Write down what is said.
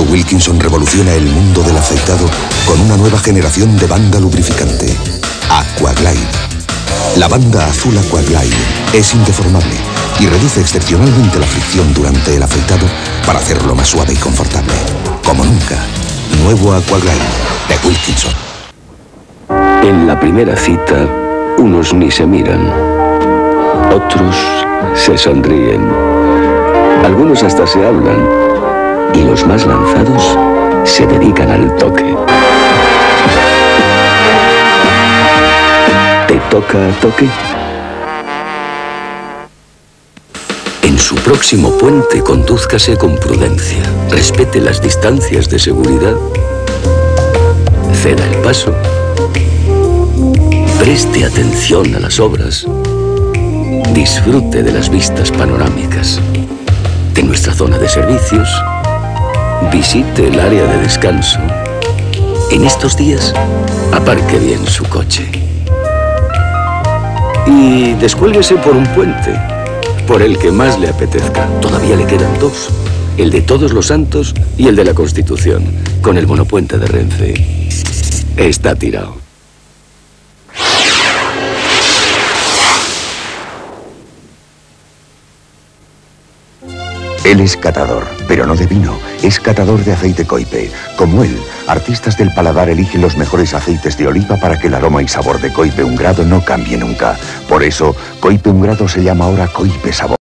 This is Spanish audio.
Wilkinson revoluciona el mundo del afeitado con una nueva generación de banda lubrificante, Aquaglide. La banda azul Aquaglide es indeformable y reduce excepcionalmente la fricción durante el afeitado para hacerlo más suave y confortable. Como nunca, nuevo Aquaglide de Wilkinson. En la primera cita, unos ni se miran, otros se sonríen, algunos hasta se hablan y los más lanzados se dedican al toque. ¿Te toca toque? En su próximo puente, condúzcase con prudencia, respete las distancias de seguridad, ceda el paso, preste atención a las obras, disfrute de las vistas panorámicas de nuestra zona de servicios, visite el área de descanso. En estos días, aparque bien su coche. Y descuélguese por un puente, por el que más le apetezca. Todavía le quedan dos, el de Todos los Santos y el de la Constitución, con el monopuente de Renfe. Está tirado. Él es catador, pero no de vino, es catador de aceite Coipe. Como él, artistas del paladar eligen los mejores aceites de oliva para que el aroma y sabor de Coipe 1 grado no cambie nunca. Por eso, Coipe 1 grado se llama ahora Coipe Sabor.